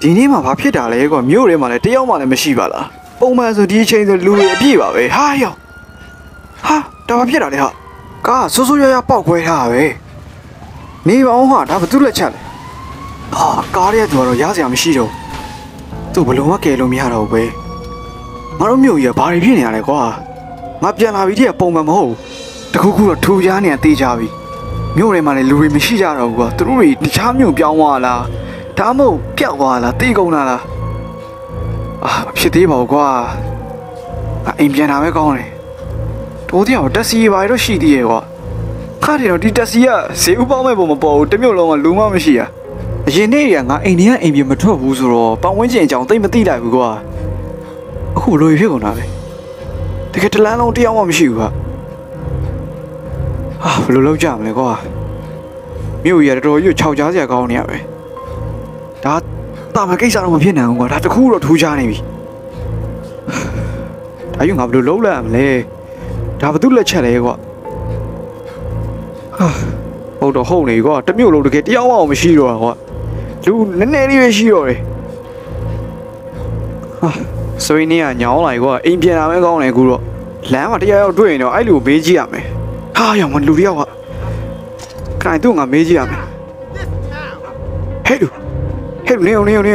ဒီနေ့မှာဘာဖြစ်တာလဲကွာမြို့ထဲမှာလည်းတယောက်မှလည်းမရှိပါလားပုံမှန်ဆိုဒီအချိန်ဆိုလူတွေအပြည့်ပါပဲဟာယောဟာဒါဘာဖြစ်တာလဲဟာကားဆိုးဆိုးရွားရွားပေါက်ခွဲထားတာပဲနေပါအောင်ဟာဒါဘာသူ့လက်ချက်လဲဟာကားရဲ့သူကတော့ရစရာမရှိတော့သူ့ဘလုံးမကယ်လို့မရတော့ဘူးပဲငါတို့မြို့ကြီးကဘာတွေဖြစ်နေရလဲကွာငါပြန်လာပြီတည်းကပုံမှန်မဟုတ်တခုခုတော့ထူကြနေတေးကြပြီမြို့ထဲမှာလည်းလူတွေမရှိကြတော့ဘူးကွာသူတို့တွေတခြားမြို့ပြောင်းသွားလားဒါမှမဟုတ်ပျောက်သွားလားတေးကုန်လားအာဖြစ်သေးပါဘူးကွာအိမ်ပြန်လာပဲကောင်းတယ်တို့တရားတက်စီပါတော့ရှိသေးရဲ့ကွာခါတယ်တော့ဒီတက်စီကဈေးဥပေါင်းမဲ့ပုံမပေါ်ဘူးတမျိုးလုံးကလူမှမရှိရအရင်နေ့ကငါအိမ်ထဲကအိမ်ပြန်မထွက်ဘူးဆိုတော့ပတ်ဝန်းကျင်အကြောင်းသိမသိလိုက်ဘူးကွာအခုဘလို့ဖြစ်ကုန်တာပဲတကယ်တလန်းလုံးတရားမှမရှိဘူးကွာဟာဘလို့လောက်ကြမလဲကွာမြို့ရတော်ရွတ်6ကြားစရာကောင်းနေရပဲဒါတာမကိစ္စတော့မဖြစ်နိုင်ဘူးကွာဒါတခုတော့ထူးခြားနေပြီဒါယူငါဘလို့လုံးလိုက်ရမလဲဒါဘာလို့လက်ချက်လဲကွာဟုတ်တော့ဟုတ်နေကွာတမျိုးလုံးတကယ်တရားမှမရှိတော့ကွာလူနည်းနည်းလေးပဲရှိတော့တယ်ဟာဆိုရင်ညောင်းလိုက်ကွာအိမ်ပြန်လာမဲကောင်းတယ်အခုတော့လမ်းမှာတရားရောက်တွေ့ရင်တော့အဲ့လူကိုမေးကြည့်ရမယ်ဟာရောင်မလူတယောက်ကခိုင်သူ့ငါမေးကြည့်ရမယ်ဟဲ့လူနေအောင်ဟဲ့လူ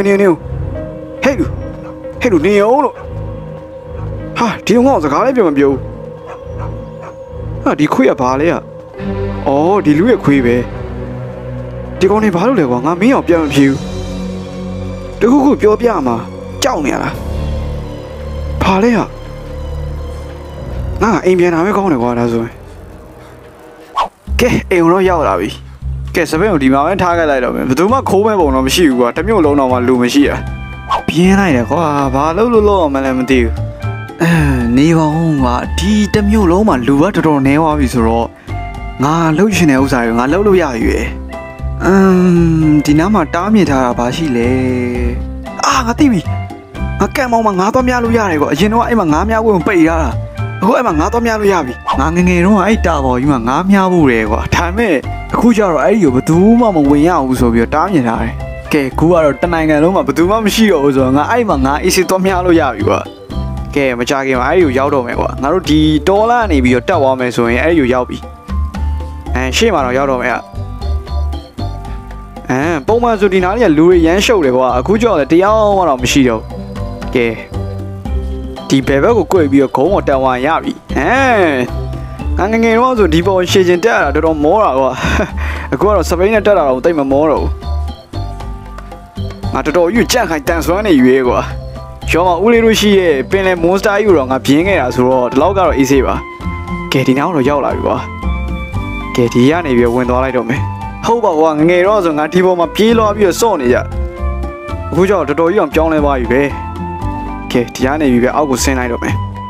နေအောင်လို့ဟာဒီငေါ့စကားလည်းပြောမပြောဘူးဟာဒီခွေးကဘာလဲอ่ะအော်ဒီလူရဲ့ခွေးပဲဒီကောင်နေဘာလို့လဲကွာငါမင်းအောင်ပြန်မဖြေဘူးတခုခုပြောပြမှာကြောက်နေရလားဘာလဲอ่ะငါအိမ်ပြန်လာပဲကောင်းတယ်ကွာဒါဆိုရင်ကဲအိမ်တော့ရောက်လာပြီကဲစပင်းကိုဒီမှာပဲထားခဲ့လိုက်တော့မယ်ဘယ်သူမှခိုးမဲ့ပုံတော့မရှိဘူးကွာတမျိုးလုံးတော့မှလူမရှိရပြင်းလိုက်တယ်ကွာဘာလို့အောင်မလဲမသိဘူးနေပါဦးကွာဒီတမျိုးလုံးမှာလူကတော်တော်နေသွားပြီဆိုတော့ငါလှုပ်ရှင်တဲ့ဥစ္စာတွေငါလှုပ်လို့ရရွယ်ဒီနားမှာတားမြစ်ထားတာဘာရှိလဲငါသိပြီငါကံမောင်းမှာငါသွားများလို့ရတယ်ကွာအရင်တော့အဲ့မှာငါများဝင်ပိတ်ရတာအခုအဲ့မှာငါသွားများလို့ရပြီငါငငယ်တော့အဲ့တာပေါ်ကြီးမှာငါများဖို့တယ်ကွာဒါပေမဲ့အခုကျတော့အဲ့ဒီကိုဘယ်သူမှမဝင်ရဘူးဆိုပြီးတော့တားမြစ်ထားတယ်ကဲခုကတော့တနိုင်ငံလုံးမှာဘယ်သူမှမရှိတော့ဘူးဆိုတော့ငါအဲ့မှာငါအေးစစ်သွားများလို့ရပြီကွာကဲမကြခင်မှာအဲ့ဒီကိုရောက်တော့မယ်ကွာငါတို့ဒီဒေါ်လာနေပြီးတော့တက်သွားမယ်ဆိုရင်အဲ့ဒီကိုရောက်ပြီရှေ့မှာတော့ရောက်တော့မယ်ပုံမှန်ဆိုဒီနားလေးကလူတွေရမ်းရှုပ်တယ်ကွာအခုကြောက်တယ်တရားမှတော့မရှိတော့ကဲဒီဘယ်ဘက်ကို꿰ပြီးတော့ခုံးပေါ်တက်သွားရပြီငငယ်တော့ဆိုဒီပေါ်ရှည်ချင်းတက်ရတာတော်တော်မောတာကွာအခုကတော့စပိန်နဲ့တက်တာတော့တိတ်မမောတော့ဘူးငါတော်တော်ယူကြန့်ခိုင်တန်ဆွမ်းနေရွေးကွာရောမဦးလေးတို့ရှိရဲ့ပင်လယ်မွန်စတာကြီးတော့ငါပြင်းခဲ့တာဆိုတော့ဒီလောက်ကတော့အေးဆေးပါကဲဒီနောက်တော့ရောက်လာပြီကွာကဲဒီကနေပြီးဝင်သွားလိုက်တော့မယ်ဟုတ်ပါကွာငငယ်တော့ဆိုငါဒီပေါ်မှာပြေးလွှားပြီးတော့စော့နေကြအခုကျတော့တော်တော်ကြီးအောင်ပြောင်းလဲသွားပြီပဲကဲဒီကနေပြီးပဲအောက်ကိုဆင်းလိုက်တော့မယ်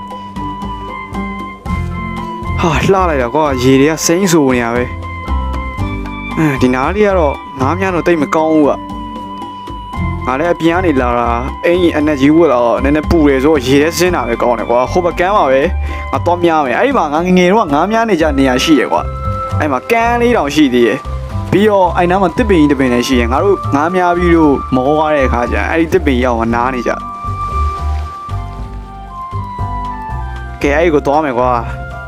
ဟာလှလိုက်တာကွာရေတွေကစိမ့်ဆိုနေရပဲဒီနားလေးကတော့ငါးများတော့တိတ်မကောင်းဘူးကငါလည်းအပြင်ကနေလာတာအင်းကြီး energy ဝတ်လာတော့နည်းနည်းပူတယ်ဆိုတော့ရေထဲဆင်းတာပဲကောင်းတယ်ကွာဟိုဘကန်းမှာပဲငါတော့များမယ်အဲ့ဒီမှာငါငငယ်တော့ငါးများနေကြနေရရှိရကွာအဲ့မှာကန်းလေးတောင်ရှိသေးတယ်ပြီးတော့အဲ့နားမှာတစ်ပင်ကြီးတစ်ပင်လည်းရှိရငါတို့ငါးများပြီးတော့မောသွားတဲ့အခါကျအဲ့ဒီတစ်ပင်ရောက်နားနေကြကဲအဲ့ဒီကိုသွားမယ်ကွာ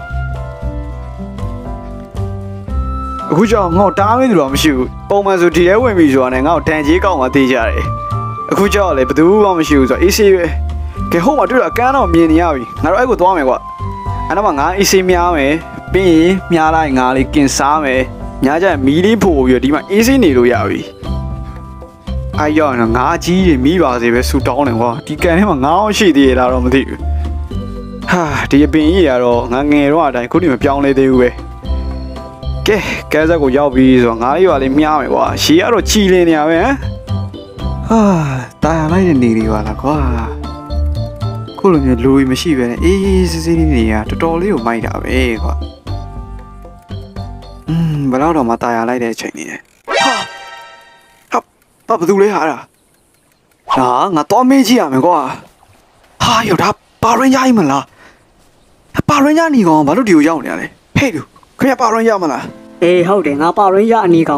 အခုကြောင့်ငါ့တားမင်းသူတော့မရှိဘူးပုံမှန်ဆိုဒီထဲဝင်ပြီဆိုတာနဲ့ငါ့ကိုတန်ကြီးကောက်မှသေးကြတယ်အခုကြောင့်လည်းဘယ်သူမှမရှိဘူးဆိုတော့အေးဆေးပဲကဲဟိုမှာတွေ့တော့ကန်းတော့မြင်နေရပြီငါတို့အဲ့ကိုသွားမယ်ကွာအဲ့တော့မှငါအေးဆေးများမယ်ပြီးရင်မြားလိုက်ငါလေးကင်စားမယ်ညာကျမီးလေးဖို့ပြီးတော့ဒီမှာအေးဆေးနေလို့ရပြီအဲ့ရောက်တော့ငါကြီးတွေမိပါစေပဲဆူတောင်းတယ်ကွာဒီကန်ထဲမှာငါအောင်ရှိသေးရလားတော့မသိဘူးဟာဒီအပင်ကြီးကတော့ငါငယ်တော့အတိုင်းခုထိမပြောင်းလဲသေးဘူးပဲကဲကဲဆက်ကိုရောက်ပြီဆိုတော့ငါလေးရွာလေးမြားမယ်ကွာရှီကတော့ချီလင်းနေရပဲဟာတာယာလိုက်တဲ့နေတွေပါလားကွာခုလိုမျိုးလူကြီးမရှိပဲနဲ့အေးစစ်စစ်လေးနေရတော်တော်လေးကိုမိုက်တာပဲကွာဘယ်တော့မှတာယာလိုက်တဲ့အချိန်နေတယ်ဟာဘာလို့လဲဟာငါတော့မေးကြည့်ရမယ်ကွာဟာယောဒါပါရင်ရမလားပါရင်ရနေကောင်ဘာလို့ဒီကိုရောက်နေရလဲဟဲ့လူခင်ဗျပါရင်ရမလားအေးဟုတ်တယ်ငါပါရင်ရအနီကောင်ပဲ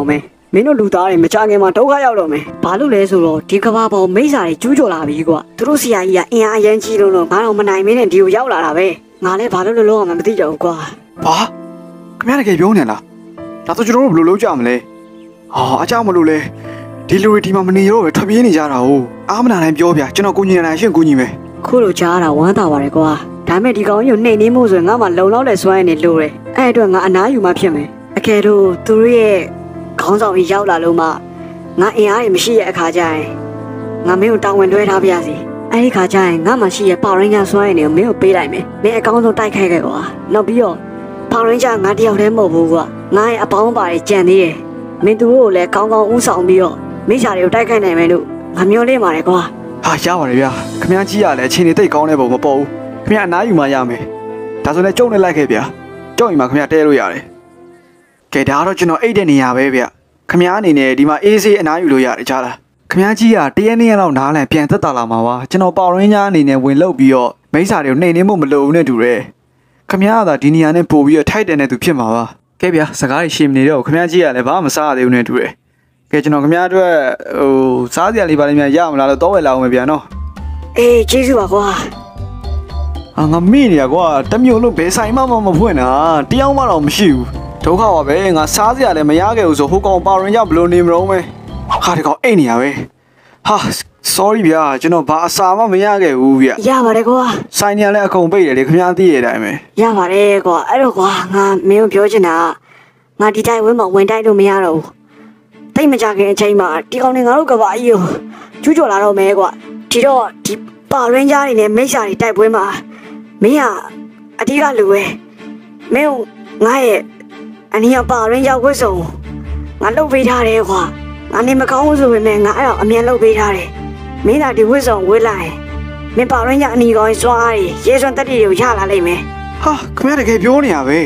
မင်းတို့လူသားတွေမကြခင်မှာဒုက္ခရောက်တော့မယ်ဘာလို့လဲဆိုတော့ဒီကဘာပေါ်မိစ္ဆာတွေကျူးကျော်လာပြီကွာသူတို့ဆရာကြီးကအင်အားအရင်ကြီးလို့ငါတော့မနိုင်မင်းနဲ့ဒီကိုရောက်လာတာပဲငါလည်းဘာလို့လို့အောင်မသိကြဘူးကွာဘာခင်ဗျားတကယ်ပြောနေလားဒါဆိုကျွန်တော်တို့ဘယ်လိုလုပ်ကြမလဲဟာအကြောင်းမလို့လဲဒီလူတွေဒီမှာမနေရောပဲထွက်ပြေးနေကြတာဟုတ်အားမနာနိုင်ပြောပြကျွန်တော်ကိုညီနိုင်ရှင်းကိုညီမယ်ခုလိုကြားတာဝမ်းသာပါတယ်ကွာဒါမဲ့ဒီကောင်ကြီးကိုနှိမ်နှင်းမှုဆိုရင်ငါမှလုံလောက်တဲ့စွမ်းရည်နေလို့တယ်အဲ့အတွက်ငါအနားယူမှဖြစ်မယ်အကယ်လို့သူတို့ရဲ့ခေါင်းဆောင်ကြီးရောက်လာလို့မှငါအင်အားတွေမရှိရဲ့အခါကျရင်ငါမင်းကိုတောင်းဝန်တွဲထားပြရစီအဲ့ဒီခါကျရင်ငါမှရှိရဲ့ပေါရင်းကြစွမ်းရည်တွေကိုမင်းကိုပေးလိုက်မယ်မင်းအကောင်းဆုံးတိုက်ခိုက်ခဲ့ကွာနောက်ပြီးတော့ပေါရင်းကြငါတယောက်တည်းမဟုတ်ဘူးကွာငါရဲ့အပေါင်းပါတွေကြံသေးတယ်မင်းတို့ကိုလည်းကောင်းကောင်းဥဆောင်ပြီးတော့မိစ္ဆာတွေကိုတိုက်ခိုက်နိုင်မယ်လို့ငါမျှော်လင့်ပါတယ်ကွာဟာရပါတယ်ဗျာခင်ဗျားကြီးရလဲအချိန်နေတိတ်ကောင်းတဲ့ပုံမပေါ်ဘူးခင်ဗျားအနားယူမှရမယ်ဒါဆိုလည်းကြုံနေလိုက်ခဲ့ဗျာကြောက်ရင်မှခင်ဗျားတဲလို့ရတယ်ကဲဒါကတော့ကျွန်တော်အိတ်တဲ့နေရာပဲဗျခင်ဗျားအနေနဲ့ဒီမှာအေးဆေးအနားယူလို့ရတယ်ကြားလားခင်ဗျားကြီးကတရက်နေ့လောက်နားလည်ပြန်သက်တာလာမှာပါကျွန်တော်ပေါရင်းကြားအနေနဲ့ဝင်လောက်ပြီးတော့မိစ္ဆာတွေကိုနှိမ်နှင်းဖို့မလိုဘူးနဲ့တူတယ်ခင်ဗျားကသာဒီနေရာနဲ့ပို့ပြီးတော့ထိုက်တယ်နဲ့သူဖြစ်မှာပါကဲဗျာစကားရှည်မနေတော့ခင်ဗျားကြီးကလည်းဘာမှမစားရသေးဘူးနဲ့တူတယ်ကဲကျွန်တော်ခင်ဗျားအတွက်စားစရာလေးပါလိမ့်မယ်ရမလားလို့တော့ဝယ်လာအောင်ပဲဗျာနော်အေးကျေးဇူးပါကွာငါမိနေရကွာတမျိုးလို့ဘယ်ဆိုင်မှမဖွင့်တာတယောက်မှတော့မရှိဘူးဒုက္ခပါပဲငါစားစရာလည်းမရခဲ့ဘူးဆိုဟိုကောင်ပါရင်ကြောင့်ဘလို့နေမလို့မဲဟာဒီကောင်အိတ်နေရပဲဟာ sorry ဗျာကျွန်တော်ဘာအစာမှမရခဲ့ဘူးဗျရပါတယ်ကွာဆိုင်နေလည်းအကုန်ပိတ်တယ်လေခင်ဗျားသိရတဲ့အတိုင်းပဲရပါတယ်ကွာအဲ့တော့ကွာငါမင်းကိုပြောချင်တာငါဒီတိုင်းဝင်းမဝင်တိုက်လို့မရတော့ဘူးတိတ်မကြခင်အချိန်မှာဒီကောင်တွေငါတို့ကဘာကြီးကိုကျူးကျော်လာတော့မယ်ကွာဒီတော့ဒီပါရင်းကြားတွေနဲ့မိစ္ဆာတွေတိုက်ပွဲမှာမင်းကအတိကလူပဲမင်းငါရဲ့အနည်းပါရင်းရောက်ဝတ်စုံငါလှုပ်ပေးထားတယ်ကွာငါနေမကောင်းဘူးဆိုပေမဲ့ငါအဲ့တော့အမြန်လှုပ်ပေးထားတယ်မင်းသာဒီဝတ်စုံဝတ်လိုက်မင်းပါရင်းကြအနီကောင်းစွားရီရဲစွမ်းတက်တီတွေကိုရလာလိမ့်မယ်ဟာခင်ဗျားတကယ်ပြောနေရပဲ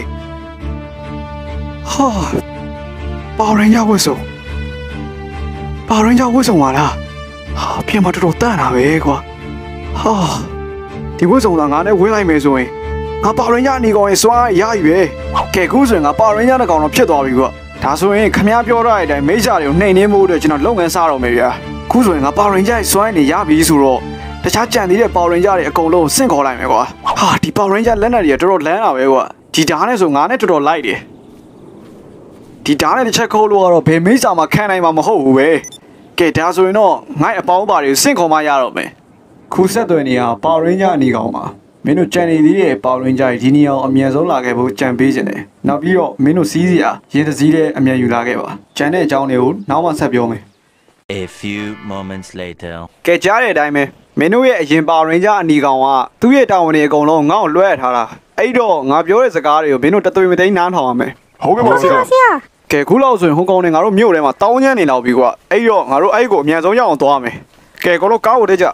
ဟာပါရင်းကြဝတ်စုံပါရင်းကြဝတ်စုံပါလားဟာပြင်မတော်တော်တန်တာပဲကွာဟာဒီဝတ်စုံကငါနဲ့ဝေးလိုက်မယ်ဆိုရင်ငါပါရင်းကြအနီကောင်းရင်စွားရပြီပဲကဲခုဆိုရင်ငါပါရင်းကြတဲ့ကောင်တော့ဖြစ်သွားပြီကွာဒါဆိုရင်ခမည်းပြောတဲ့အတိုင်းမိစ္ဆာတွေကိုနှိမ်နှင်းဖို့အတွက်ကျွန်တော်လုပ်ငန်းစားတော့မယ်ဗျာခုဆိုရင်ငါပါရင်ကြစွမ်းနေရပြီဆိုတော့တခြားကြံသေးတဲ့ပါရင်ကြတွေအကုန်လုံးဆင့်ခေါ်လိုက်မယ်ကွာဟာဒီပါရင်ကြလက်နက်တွေကတော်တော်လန်းတာပဲကွာဒီဓာတ်နဲ့ဆိုငါနဲ့တော်တော်လိုက်တယ်ဒီဓာတ်နဲ့တစ်ချက်ခိုးလို့ကတော့ဘယ်မိစ္ဆာမှခံနိုင်မှာမဟုတ်ဘူးပဲကဲဒါဆိုရင်တော့ငါ့အပေါင်းပါတွေဆင့်ခေါ်မှရတော့မယ်ခုဆက်သွယ်နေရပါရင်ကြအနေကောင်ပါမင်းတို့ကြံနေသေးတဲ့ပါရင်ကြဒီနေရာအမြန်ဆုံးလာခဲ့ဖို့ကြံပေးခြင်းတယ်နောက်ပြီးတော့မင်းတို့စီးစရာရေတစည်းတဲ့အမြန်ယူလာခဲ့ပါကြံတဲ့အကြောင်းတွေကိုနောက်မှဆက်ပြောမယ် A few moments later ကဲကြားတဲ့အတိုင်းပဲမင်းတို့ရဲ့အရင်ပါရင်ကြအနီကောင်ကသူ့ရဲ့တာဝန်တွေအကုန်လုံးငါ့ကိုလွှဲထားတာအဲ့တော့ငါပြောတဲ့စကားတွေကိုမင်းတို့တသွေးမသိမ်းနားထောင်ရမယ်ဟုတ်ကဲ့ပါဆရာကဲခုလောက်ဆိုရင်ဟိုကောင်တွေငါတို့မြို့ထဲမှာတောင်းချမ်းနေလောက်ပြီကွာအဲ့တော့ငါတို့အဲ့ကိုအမြန်ဆုံးရအောင်သွားမယ်ကဲကိုတို့ကားကိုတက်ကြ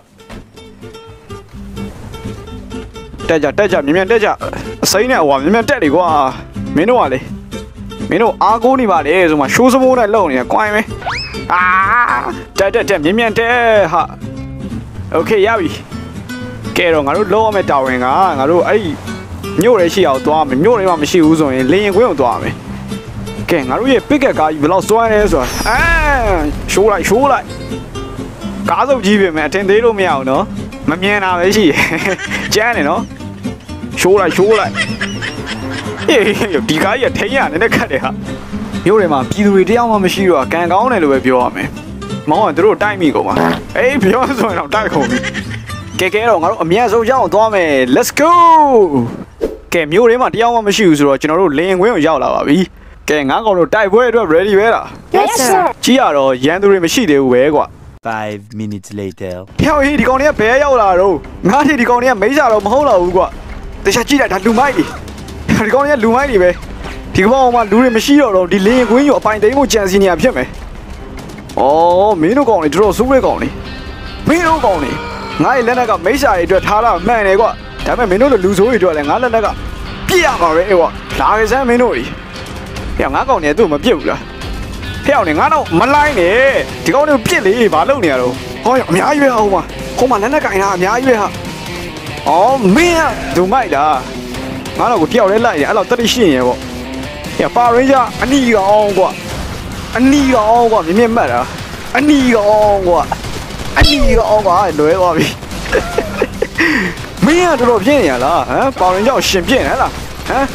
တက်ကြမြင်တက်ကြအစိမ်းနဲ့ဟိုမြင်တက်လေကွာမင်းတို့ကလေမင်းတို့အားကိုးနေပါလေဆိုမှရှိုးစမိုးနဲ့လုံနေကွိုင်းပဲအာတက်မြင်တက်ဟာโอเคရပြီကဲတော့ငါတို့လောရမယ့်တာဝန်ကငါတို့အဲ့မြို့ရဲရှိအောင်သွားမယ်မြို့ရဲမှာမရှိဘူးဆိုရင်လေရင်ကွင်းကိုသွားမယ်ကဲငါတို့ရဲ့ပစ်ကက်ကားကြီးဘယ်လောက်စွမ်းလဲဆိုတာရှိုးလိုက်ကားစုပ်ကြီးပြင်မယ်အထင်သေးလို့မရအောင်နော်မမြင်တာပဲရှိကျန်းနေနော်ရှိုးလိုက်အေးဒီကားကြီးထိန်းရနည်းနည်းခက်တယ်ဟာမြို့ထဲမှာပြည်သူတွေတယောက်မှမရှိတော့ကန်ကောင်းတယ်လို့ပဲပြောရမယ်မောင်ကတို့တိုက်မိကုန်ပါအေးပြောဆိုရင်တော့တိုက်ကုန်ပြီကဲတော့ငါတို့အမြန်ဆုံးရောက်သွားမယ် let's go ကဲမြို့ထဲမှာတယောက်မှမရှိဘူးဆိုတော့ကျွန်တော်တို့လေရင်ခွင်းကိုရောက်လာပါပြီကဲငါကောင်တို့တိုက်ပွဲအတွက် ready ပဲလား Yes sir ကြီးရတော့ရန်သူတွေမရှိသေးဘူးပဲကွာ 5 minutes later ဟဲ့ဟေးဒီကောင်တွေကဘယ်ရောက်လာတော့ငါ့ထီဒီကောင်တွေကမိစ္ဆာတော့မဟုတ်တော့ဘူးကွာတခြားကြည့်လိုက်ဒါလူမိုက်တွေဒီကောင်တွေကလူမိုက်တွေပဲဒီကောင်ကမှလူတွေမရှိတော့ဒီလေရင်ခွင်းကိုအပိုင်သိမ်းဖို့ကြံစီနေရဖြစ်မယ်အော်မင်းတို့ကောင်တွေတော်တော်စိုးရဲကောင်တွေမင်းတို့ကောင်တွေငါ့ရဲ့လက်နက်ကမိစ္ဆာတွေအတွက်ထားတာမှန်တယ်ကွာဒါပေမဲ့မင်းတို့လိုလူဆိုးတွေအတွက်လည်းငါလက်နက်ကပြစ်ရမှာပဲကွာလာကြစမ်းမင်းတို့တွေဟဲ့ငါကောင်တွေသူ့မပြစ်ဘူးလားဖျောက်နေငါတော့မလိုက်နဲ့ဒီကောင်တွေပြစ်လေဘာလုပ်နေရတော့ဟောအများကြီးပဲဟိုမှာလက်နက်ကင်တာအများကြီးပဲဟာအော်မင်းကဒုမိုက်လားငါတော့ကိုတယောက်လေးလိုက်ရင်အဲ့လောက်တက်တိရှိရင်ပေါ့ဟဲ့ပါရင်းကြအနီကောင်ကွာအနီကောင်ကွာမြင်မြင်မှတ်တာအနီကောင်ကွာအနီကောင်ကွာလွဲသွားပြီမင်းကတော်တော်ပြင်းနေရလားဟမ်ပေါင်ရင်ကြောက်ရှင်ပြင်းဟဲ့လားဟမ်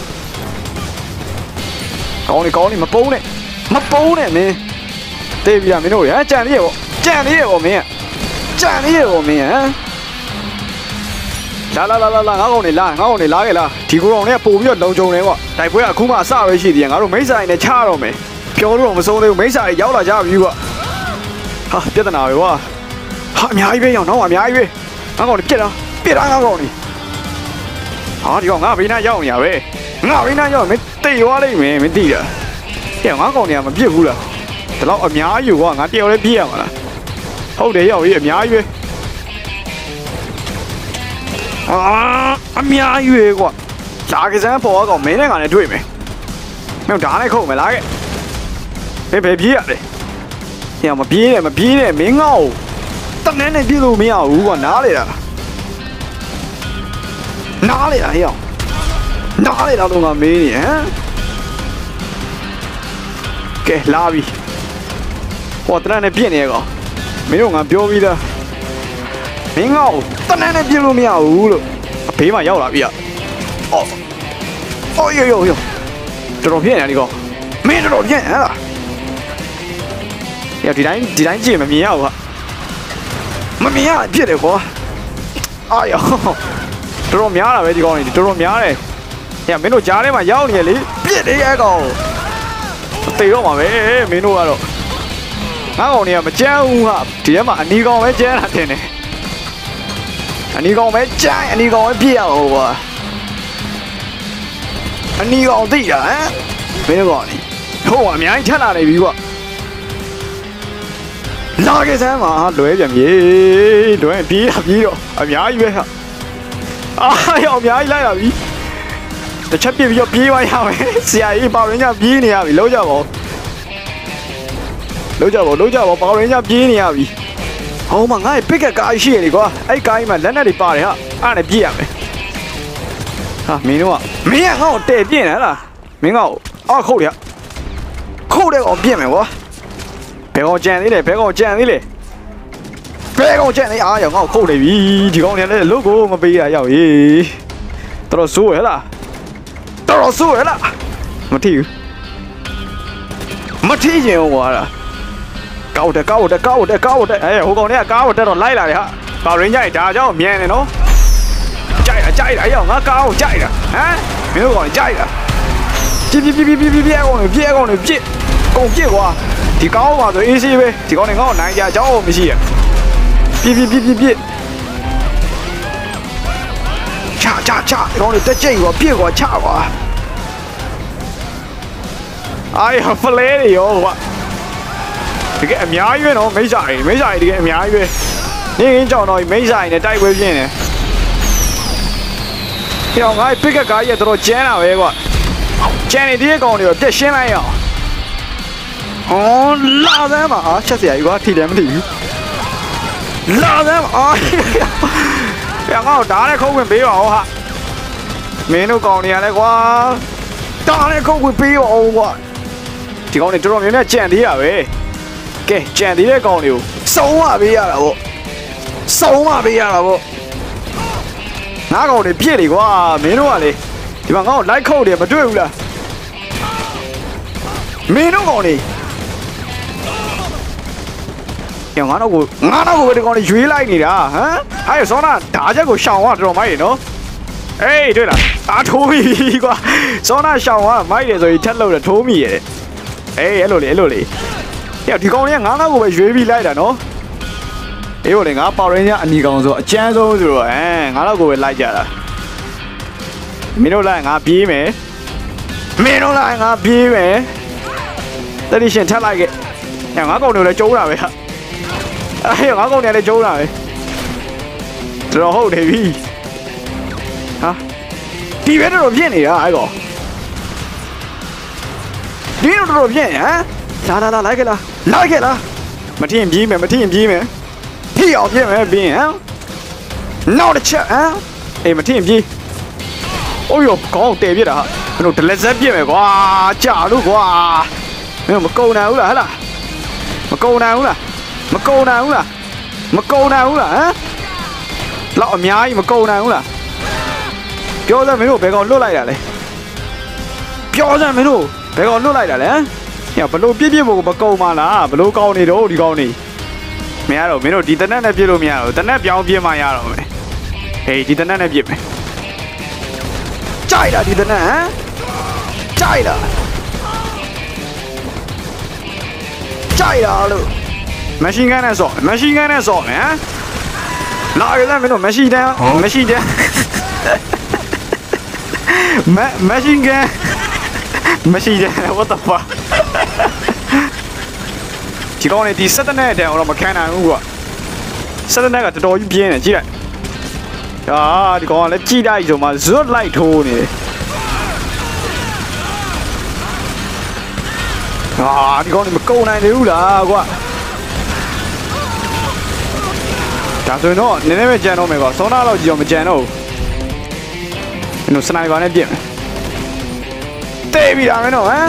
ကောင်းနေမပုံးနဲ့မင်းတေးပြီလားမင်းတို့ဟမ်ကြံသေးရဲ့ပေါ့မင်းကကြံသေးရဲ့ပေါ့မင်းဟမ်လာငါကောင်နေလာခဲ့လားဒီကိုကောင်လေးကပို့ပြီးတော့လုံခြုံတယ်ကွာတိုက်ပွဲကအခုမှအစပဲရှိသေးတယ်ငါတို့မိစ္ဆာရင်းနဲ့ချတော့မယ်ပြောလို့မဆုံးသေးဘူးမိစ္ဆာတွေရောက်လာကြပြီကွာဟာပြဿနာပဲကွာဟာအများကြီးပဲရောက်တော့အများကြီးပဲငါကောင်လေးပြစ်တာငါကောင်လေးဟာဒီကောင်ငါဘေးနားရောက်နေရပဲငါဘေးနားရောက်မင်းတိတ်သွားလိမ့်မယ်မင်းသိတာဟဲ့ငါကောင်လေးကမပြစ်ဘူးလားဒီလောက်အများကြီးကွာငါတယောက်လေးပြစ်ရမှာလားဟုတ်တယ်ရောက်ကြီးအများကြီးပဲအများကြီးပဲကွာလာကစားပေါ်ကောင်မင်းနဲ့ငါနဲ့တွေ့မယ်မင်းဓာတ်နဲ့ခုတ်မယ်လားကဲဘယ်ပြေးရလဲဟဲ့မပြေးနဲ့မင်းငေါ့တနန်းနဲ့ပြေးလို့မရဘူးကွာနားလေတာဟဲ့နားလေတာတော့ငါမေးနေဟမ်ကဲလာပြီဟောတနန်းနဲ့ပြည့်နေကောင်မင်းတို့ငါပြောပြီးသားမင်းငေါ့တနန်းနဲ့ပြေးလို့မရဘူးလို့အဖေးမှရောက်လာပြီအော်ယောတော်တော်ပြည့်နေဒီကောင်မင်းတော်တော်ပြည့်ဟဲ့လားဒီတိုင်းကြည့်မမြင်ရဘူးဟာမမြင်ရပြည့်တယ်ကွာအာယောတော်တော်များတာပဲဒီကောင်ကြီးတော်တော်များတယ်ဟဲ့မင်းတို့ကြားထဲမှာရောက်နေရလေပြည့်တယ်အဲ့ကောင်တေတော့မှာပဲမင်းတို့ကတော့ငါကောင်တွေကမကြမ်းဘူးဟာဒီထဲမှာအနီကောင်ပဲကြမ်းတာတင်တယ်အနီကောင်ပဲကြမ်းအနီကောင်ပဲပြည့်ရအောင်ကွာအနီကောင်သိတာဟမ်မင်းတို့ကောင်ကြီးဟုတ်အများကြီးထက်လာနေပြီကွာလာခဲ့စမ်းမှာလွဲပြန်ပြေးလွဲပြေးတော့အများကြီးပဲဟာအာရောအများကြီးလိုက်လာပြီတစ်ချက်ပြစ်ပြီးတော့ပြေးသွားရမယ်ဆရာကြီးပေါင်ရင်းကပြေးနေရပြီလုံးကြပါပေါင်ရင်းကပြေးနေရပြီဟောမငါ့ပစ်ကကားရှိရလေကွာအဲ့ကားကြီးမှာလက်နဲ့တွေပါတယ်ဟာအဲ့နဲ့ပြေးရမယ်ဟာမင်းကငါ့ကိုတဲ့ပြင်းတယ်လားမင်းကခုတ်တယ်ကောင်ပြင်းမယ်ကွာဘယ်ကောင်ကြံသေးလဲအာရောငါ့ကိုခုတ်နေပြီဒီကောင်တွေလည်းလုတ်ကိုမပေးရရောက်ရေးတော်တော်ဆိုးရလားမထီးရင်ကွာကောက်တယ်ဟဲ့ဟိုကောင်တွေကကားကိုတက်တော့လိုက်လာတယ်ဟာပါရင်းကြိုက်ဒါကြောင့်မြန်နေနော်ကြိုက်တာအဲ့ရောငါကားကိုကြိုက်တာဟမ်မင်းတို့ကောင်ကြိုက်တာပြကောင်တွေပြကုန်ပြကွာဒီကောင်းပါဆိုအေးဆေးပဲဒီကောင်းနေငါ့ကိုနိုင်ကြအကြောင်းမရှိရပြချဒီကောင်းနေတက်ကြိတ်ကွာပြကွာချကွာအာရဖလဲတွေရောကွာဒီကအများကြီးပဲနော်မိစ္ဆာတွေဒီကအများကြီးပဲနေရင်းကြောင်တော့မိစ္ဆာတွေနဲ့တိုက်ပွဲပြင်းနေပြောင်းငါပစ်ကကားကြီးကတော့ကျန်းတာပဲကွာကျန်းနေတဲ့ကောင်တွေကိုပြက်ရှင်းလိုက်အောင်လာစမ်းပါချက်စရာကြီးကွာထိတယ်မထိဘူးလာစမ်းပါပြန်ငါ့ကိုဓာတ်နဲ့ခုတ်ဝင်ပေးပါဦးဟာမင်းတို့ကောင်တွေကလည်းကွာဓာတ်နဲ့ခုတ်ဝင်ပေးပါဦးကွာဒီကောင်တွေတော်တော်များများကြံသေးရပဲကဲကြံသေးတဲ့ကောင်တွေကိုစုံမပေးရတာပေါ့ငါကောင်တွေပြည့်လေကွာမင်းတို့ကလေဒီမှာငါ့ကိုလိုက်ခုတ်တယ်မတွေ့ဘူးလားမင်းတို့ကောင်တွေငါတော့ကိုပဲဒီကောင်တွေရွေးလိုက်နေတာဟမ်အဲ့ဆောနာဓာချက်ကိုရှောင်သွားတော်မိုက်တယ်နော်အေးတွေ့လားထိုးပြီကွာဆောနာရှောင်သွားမိုက်တယ်ဆိုရင်ထက်လို့ထိုးမိရဲ့အေးအဲ့လိုလေဒီကောင်တွေကငါတော့ကိုပဲရွေးပြီးလိုက်တာနော်အေးဟိုလေငါပေါရင်းကအနီကောင်ဆိုအကျန်းဆုံးဆိုတော့ငါတော့ကိုပဲလိုက်ကြတာမင်းတို့လိုက်ငါပြေးမယ်တတိရှင်ထက်လိုက်ခဲ့ငါကောင်တွေလည်းကျုံးတာပဲဟာအေးငါကောင်တွေလည်းကျုံးတာပဲတော်ဟုတ်တယ်ပြီဟာဒီပဲတော်ပြင်းနေတာအဲ့ကောင်ဒီတော့တော်ပြင်းဟမ်လာလိုက်ခဲ့လားမထင်ပြေးမယ်ထိအောင်ပြင်းမယ်ဘင်းဟမ်နောက်တစ်ချက်ဟမ်အေးမထင်ပြေးအိုးရောကောင်းတယ်ပြစ်တာဟာဘယ်လိုဒလက်ဆက်ပြစ်မယ်ကွာကြာလို့ကွာမင်းမကုံနိုင်ဘူးလားဟဲ့လားမကုံနိုင်ဘူးလားမကုံနိုင်ဘူးလားမကုံနိုင်ဘူးလားဟမ်လောက်အများကြီးမကုံနိုင်ဘူးလားပြောစမ်းမင်းတို့ဘယ်ကောင်လွတ်လိုက်တာလဲပြောစမ်းမင်းတို့ဘယ်ကောင်လွတ်လိုက်တာလဲဟမ်ဘလို့ပြည့်ဖို့မကုံပါလားဘလို့ကောင်းနေတော့ဒီကောင်းနေမရတော့မင်းတို့ဒီတနက်နဲ့ပြည့်လို့မရတော့တနက်ပြောင်းပြင်းမှရတော့မယ်ဟေးဒီတနက်နဲ့ပြည့်မယ်ကြိုက်တာဒီတနက်ဟမ်ကြိုက်တာကြိုက်တာလို့မရှင်းကန်နဲ့စော့မရှင်းကန်နဲ့စော့မယ်ဟမ်လာကြတယ်မင်းတို့မရှိတယ်မရှိတယ်မရှိကန်မရှိတယ် what the fuck ဒီကောင်လေးဒီစက်တနဲ့တန်တော့မခံနိုင်ဘူးကွာစက်တနဲ့ကတော်တော်ကြီးပြင်းတယ်ကြည့်လိုက်ဟာဒီကောင်ကလည်းကြည့်လိုက်ဆိုမှဇွတ်လိုက်ထိုးနေတယ်ဟာဒီကောင်လေးမကုံနိုင်သေးဘူးလားကွာဒါဆိုရင်တော့နည်းနည်းပဲကြံတော့မယ်ကွာစောနာတော့ကြည့်အောင်မကြံတော့ဘူးမင်းတို့စနိုက်ပါနဲ့ပြစ်မယ်တေးပြီလားမင်းတို့ဟမ်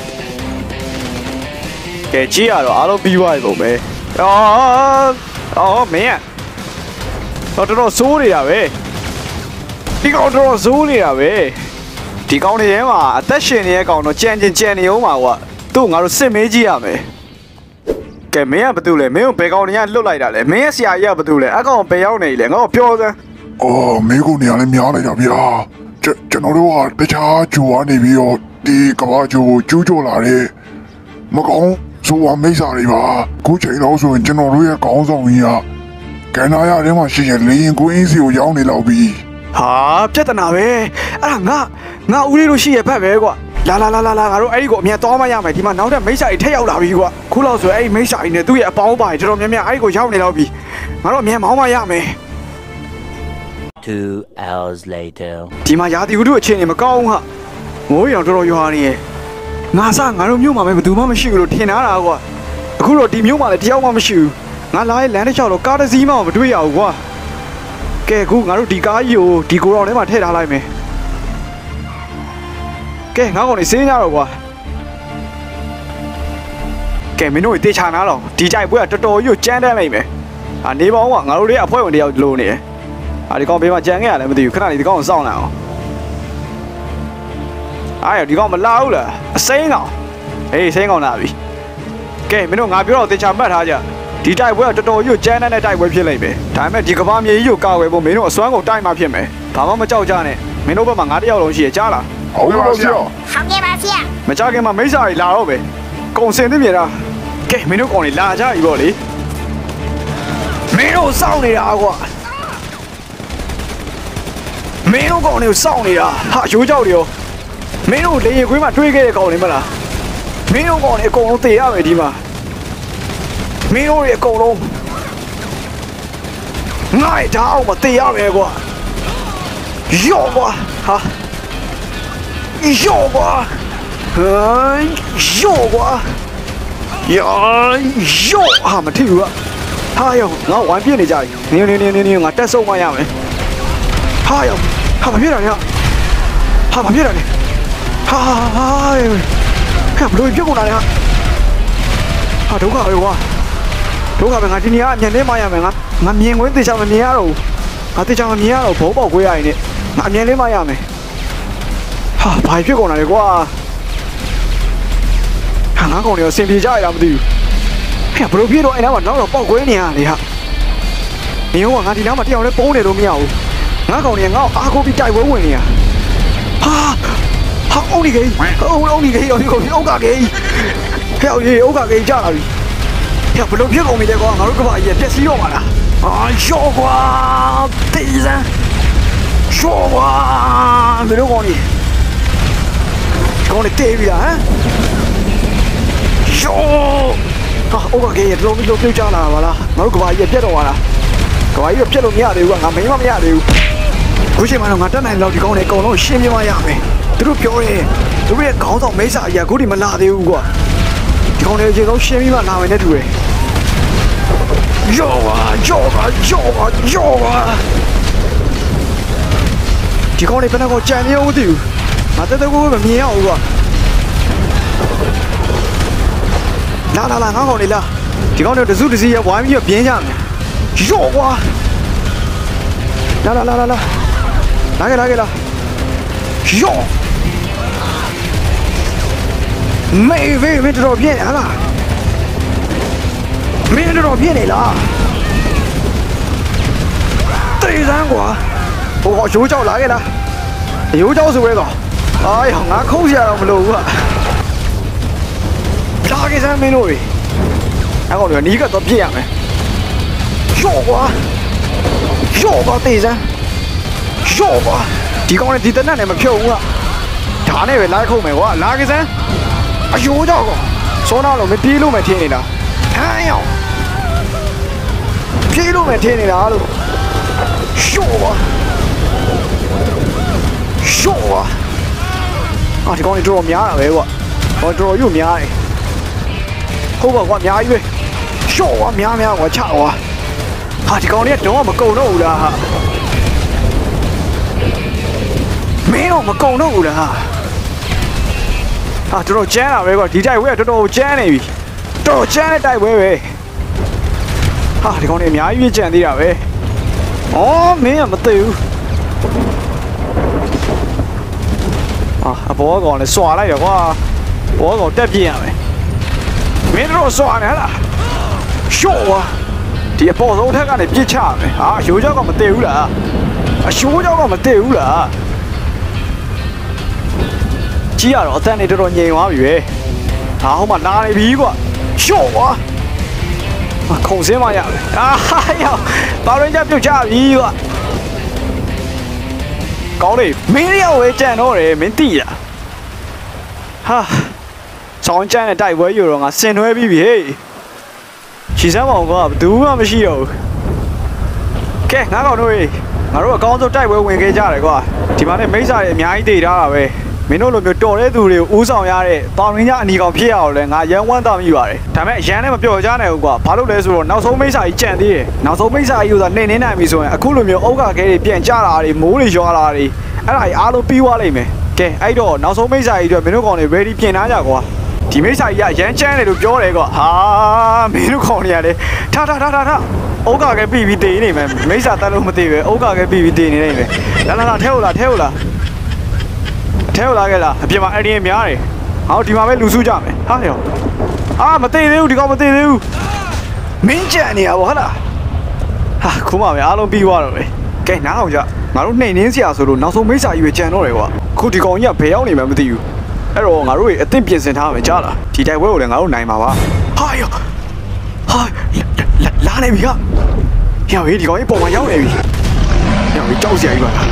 ကဲကြည့်ရတော့အားလုံးပြီးသွားပြီပုံပဲအော်မင်းတော်တော်စိုးနေတာပဲဒီကောင်တော်တော်စိုးနေတာပဲဒီကောင်တွေထဲမှာအသက်ရှင်နေတဲ့ကောင်တော့ကြံနေအောင်ပါကွာသူ့ငါတို့စစ်မေးကြည့်ရမယ်ကဲမင်းကဘာတူလဲမင်းကိုဘယ်ကောင်တွေကလွတ်လိုက်တာလဲမင်းရဲ့ဆရာကြီးကဘာတူလဲအကောင်ဘယ်ရောက်နေလဲငါ့ကိုပြောစမ်းအော်မင်းကိုနေရာလည်းများလိုက်တာဗျာကျွန်တော်တို့ကတခြားဂျိုကနေပြီးတော့ဒီကဘာဂျိုကိုကျူးကျော်လာတယ်မကောင်းဆိုဝါမိတ်စာတွေပါခုချိန်တော့ဆိုရင်ကျွန်တော်တို့ရဲ့ခေါင်းဆောင်ကြီးကကန်နာရထဲမှာရှိရင်လေရင်ကွင်းစီကိုရောက်နေလောက်ပြီဟာပြဿနာပဲအဲ့ဒါငါဦးလေးတို့ရှိရဖက်ပဲကွာလာငါတို့အဲ့ဒီကိုအမြန်သွားမရမယ်ဒီမှာနောက်ထပ်မိတ်စာတွေထက်ရောက်လာပြီကွာခုလောက်ဆိုအဲ့ဒီမိတ်စာတွေနဲ့သူ့ရဲ့အပေါင်းပါတွေတော်တော်များများအဲ့ဒီကိုရောက်နေလောက်ပြီငါတို့အမြန်မောင်းမရမယ် 2 hours later ဒီမှာရာသီဥတုအခြေအနေမကောင်းဘူးဟာမိုးရောင်တော်တော်ရွာနေရဲ့ငါတို့မြို့မှာပဲဘယ်သူမှမရှိဘူးလို့ထင်ထားတာကွာအခုတော့ဒီမြို့မှာလည်းတယောက်မှမရှိဘူးငါလာရဲ့လမ်းတစ်လျှောက်တော့ကားတစ်စီးမှမတွေ့ရဘူးကွာကဲအခုငါတို့ဒီကားကြီးကိုဒီကိုတော်ထဲမှာထည့်ထားလိုက်မယ်ကဲငါကောင်နေစင်းကြတော့ကွာကဲမင်းတို့တေချာနာတော့ဒီကြိုက်ပွဲကတော်တော်ကြီးကိုကြမ်းတမ်းလိုက်မယ်နေပေါင်းကငါတို့တွေအဖွဲ့ဝင်တယောက်လိုနေတယ်ဒီကောင်ဘေးမှာကြံခဲ့ရလဲမသိဘူးခဏလေးဒီကောင်ကိုစောင့်လိုက်အောင်ဒီကောင်မလာဘူးလားအစိမ်းကောင်ဟေးစိမ်းကောင်လာပြီကဲမင်းတို့ငါပြောတော့တေချာမှတ်ထားကြဒီတိုက်ပွဲကတော်တော်ကြီးကိုကြမ်းတမ်းတဲ့တိုက်ပွဲဖြစ်လိုက်ပဲဒါပေမဲ့ဒီကဘာမြေကြီးကိုကာဝယ်ဖို့မင်းတို့အစွမ်းကုန်တိုက်မှဖြစ်မယ်ဘာမှမကြောက်ကြနဲ့မင်းတို့ဘက်မှာငါတယောက်လုံးရှိရကြားလားဟုတ်ကဲ့ပါဆရာမကြခင်မှာမိစ္ဆာတွေလာတော့ပဲကုံစင်သိမြေတာကဲမင်းတို့ကောင်တွေလာကြပြီပေါ့လေမင်းတို့စောင့်နေတာကွာမင်းတို့ကောင်တွေကိုစောင့်နေတာဟာရိုးကြောက်တွေရောမင်းတို့လေရင်ခွေးမှာတွေးခဲ့တဲ့ကောင်တွေမလားမင်းတို့ကောင်တွေအကုန်လုံးတေရမယ်ဒီမှာမင်းတို့တွေအကုန်လုံးငါ့ဓာတ်အောင်မတေရမယ်ကွာယောကွာဟာယောကွာယောကွာယောဟာမထီဘူးဟာယောငါဝိုင်းပြနေကြပြီနင်းငါတက်ဆုံးမရမယ်ဟာယောဟာမဖြစ်တာလေဟာမဖြစ်တာလေဟာဘလို့ပြုတ်ကုန်တာလေဟာဒုက္ခပဲကွာဒုက္ခပဲငါဒီနေရာအမြန်လေးမရမယ်ငါမြင်ခွင့်တေချာမမြင်ရတော့ဘူးငါတေချာမမြင်ရတော့ဘုံပေါက်ခွေးရရင်နဲ့ငါအမြန်လေးမရမယ်ဟာဘာဖြစ်ကုန်တာလဲကွာဟာငါကောင်တွေအဆင်ပြေကြရတာမသိဘူးဘလို့ဖြစ်တော့အဲ့နားမှာနောက်တော့ပေါက်ခွေးနေရလေဟာမင်းကငါဒီနားမှာတယောက်လည်းပုံးနေလို့မရဘူးငါကောင်တွေကငါ့အားကိုပြီးတိုက်ပွဲဝင်နေရဟာအုံးနေကြီးအုံးနေကြီးရောဒီကောင်အုံးကကြီးဟဲ့အေးအုံးကကြီးကြာလာပြီဘလို့ဖြစ်ကုန်ပြီလေကွာငါတို့ကဘာကြီးပြက်စီးတော့မှာလားရှော့ကွာတေးစမ်းရှော့ကွာဘယ်လိုကောင်းနေကောင်းနေတေးပြီလားဟမ်ရှော့အုံးကကြီးတော့ပြုတ်ကြလာပါလားငါတို့ကဘာကြီးပြက်တော့ပါလားကဘာကြီးပြက်လို့မရသေးဘူးကငါမင်းမရသေးဘူးခုချိန်မှာတော့ငါတက်နိုင်လောက်ဒီကောင်းနေအကုန်လုံးရှင်းပြမရမယ်သူတို့ပြောတယ်သူတို့ရဲ့ခေါင်းဆောင်မိတ်ဆာကြီးကခုဒီမလာသေးဘူးကွာဒီကောင်တွေအချိန်ဆုံးရှင်းပြီးမှလာမယ်နဲ့တူတယ်ယောပါဒီကောင်တွေဘယ်တော့ကြံနေအောင်မသိဘူးငါတက်တက်ကိုမမြင်ရဘူးကွာလာငါးကောင်လေးလာဒီကောင်တွေတစုတစည်းရဝိုင်းပြီးပြင်းကြမယ်ရော့ကွာလာခဲ့လာရော့မေတော်ပြင်းဟာလားမင်းတော်ပြင်းနေလားတေးစမ်းကွာဟိုရိုးကြောက်လာခဲ့လားရိုးကြောက်ဆိုပဲတော့哎呀，俺口下都不漏啊！哪个山没漏的？俺讲你个都变了，绕过对山，绕过，地讲的地灯那没飘我，他那边来口没我，哪个山？哎呦，这个，说哪路没边路没听你的，哎呀，边路没听你的路，绕过。啊！ဒီကောင်တွေတော်တော်များတာပဲကွာ။ဟောတော်တော်ရုပ်များတယ်။ဟုတ်ပါကွာအများကြီးပဲ။ရှော့ကွာများကွာချကွာ။ဟာဒီကောင်တွေကတော့မကုံတော့ဘူးလားဟာ။မင်းတော့မကုံတော့ဘူးလားဟာ။ဟာတော်တော်ကျန်းတာပဲကွာဒီတိုက်ဝဲကတော်တော်ကျန်းနေပြီ။တော်တော်ကျန်းတဲ့တိုက်ဝဲပဲ။ဟာဒီကောင်တွေအများကြီးကျန်သေးတာပဲ။အော်မင်းကမသိဘူး။အဘောကောင်လည်းစွာလိုက်ရကွာဘောကောင်တက်ပြင်းရမယ်မင်းတို့စွာနေလားရှော့ကွာဒီအပေါ်ဆုံးထက်ကနေပြစ်ချမယ်ဟာရိုးကြောက်ကမတည်ဘူးလားအရှိုးကြောက်ကမတည်ဘူးလားကြီးရတော့အတန်နေတော်တော်ငြိမ်သွားပြီပဲဟာဟိုမှာလာနေပြီကွာရှော့ကွာခုံစင်းမရမယ်အာရောက်ပါရင်ကြပြုတ်ချပြီကွာကောင်းလေမင်းရောက်ဝဲကြံတော့တယ်မင်းတိလားဟာစောင်းကြံတဲ့တိုက်ပွဲယူတော့ငါစင်နှွဲပြီးပြီဟေးရှီစမ်းမောင်ကဘယ်သူမှမရှိတော့ဘူးကဲငါကောင်တို့ငါတို့အကောင်းဆုံးတိုက်ပွဲဝင်ခဲ့ကြတယ်ကွာဒီမှာနဲ့မိစ္ဆာတွေအများကြီးတည်ထားတာပဲမင်းတို့လိုမျိုးတော်တဲ့သူတွေကိုဦးဆောင်ရတဲ့တောင်ရင်းကြီးအနီကောင်ဖြစ်ရအောင်လဲငါရန်ဝမ်းသားမိပါတယ်ဒါပေမဲ့ရန်နဲ့မပြောကြနိုင်ဘူးကွာဘာလို့လဲဆိုတော့နောက်ဆုံးမိစ္ဆာကြီးကြံသေးတယ်နောက်ဆုံးမိစ္ဆာကြီးဆိုတာနေနိုင်ပြီဆိုရင်အခုလိုမျိုးအုတ်ကခဲတွေပြန်ကျလာတွေမိုးတွေရွာလာတွေအဲ့ဒါကြီးအားလုံးပြီးသွားလိမ့်မယ်ကဲအဲ့တော့နောက်ဆုံးမိစ္ဆာကြီးအတွက်မင်းတို့ကောင်တွေ ready ပြင်ထားကြကွာဒီမိစ္ဆာကြီးကရန်ချမ်းတယ်လို့ပြောတယ်ကွာဟာမင်းတို့ကောင်တွေကလည်းထအုတ်ကခဲပြီးတည်နေမယ်မိစ္ဆာတက်လို့မတည်ပဲအုတ်ကခဲပြီးတည်နေနေမယ်လာထဲဟုတ်လားထဲဟုတ်လာခဲ့လားအပြင်မှာအရင်များတယ်ဟောဒီမှာပဲလူစုကြမယ်ဟာရောအာမတည်သေးဘူးဒီကောင်မတည်သေးဘူးမင်းကြံနေရပါဟုတ်လားဟာခုမှပဲအားလုံးပြီးသွားတော့ပဲကဲနားအောင်ကြငါတို့နှိမ်နှင်းစရာဆိုလို့နောက်ဆုံးမိစ္ဆာကြီးပဲကြံတော့တယ်ကွာခုဒီကောင်ကြီးကဘယ်ရောက်နေမှမသိဘူးအဲ့တော့ငါတို့အသင့်ပြင်ဆင်ထားမယ်ကြားလားဒီတိုက်ပွဲကိုလည်းငါတို့နိုင်မှာပါဟာရောဟာလာနေပြီကရောဟေးဒီကောင်ကြီးပုံမှန်ရောက်နေပြီရောဟေးကြောက်စရာကြီးပါလား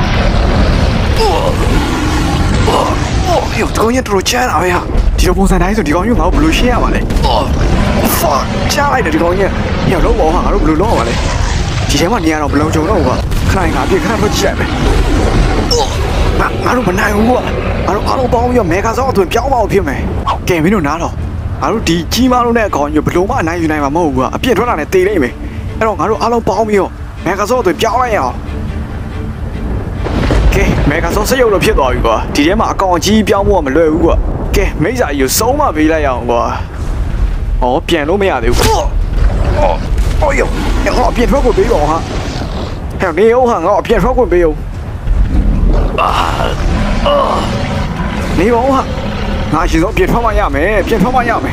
ဟေးဒီကောင်ကြီးတော်ချမ်းတာပဲဟာဒီလိုပုံစံတိုင်းဆိုဒီကောင်ကြီးငါတို့ဘယ်လိုရှင်းရမှာလဲfuck ချလိုက်တယ်ဒီကောင်ကြီးရောလုံးပေါင်းဟာငါတို့ဘယ်လိုလုပ်ရမှာလဲဒီထဲမှာနေရတော့ဘယ်လိုကြုံတော့ဘူးကွာခဏငါပြခဏထွက်ကြည့်လိုက်မယ်ငါတို့မနိုင်ဘူးကွာငါတို့အားလုံးပေါင်းပြီးတော့မေဂါဆော့အသွင်ပြောင်းပါအောင်ဖြစ်မယ်ကဲမင်းတို့နားတော့ငါတို့ဒီကြီးမားလုံးနဲ့အကောင်ကြီးဘယ်လိုမှအနိုင်ယူနိုင်မှာမဟုတ်ဘူးကွာအပြစ်ထွက်လာနဲ့တေးလိုက်မယ်အဲ့တော့ငါတို့အားလုံးပေါင်းပြီးတော့မေဂါဆော့အသွင်ပြောင်းလိုက်ရအောင်ကဲမေဂါဆော့စရုပ်တော့ဖြစ်သွားပြီကွာဒီထဲမှာအကောင်ကြီးပြောင်းဖို့ကမလွယ်ဘူးကွာကဲမိစ္ဆာကြီးကိုစုံးမပေးလိုက်ရအောင်ကွာဟောပြန်လို့မရသေးဘူး哦呦，我变出过没有哈？还有没有哈？我变出过没有？没有哈？那是说变出嘛样没？变出嘛样没？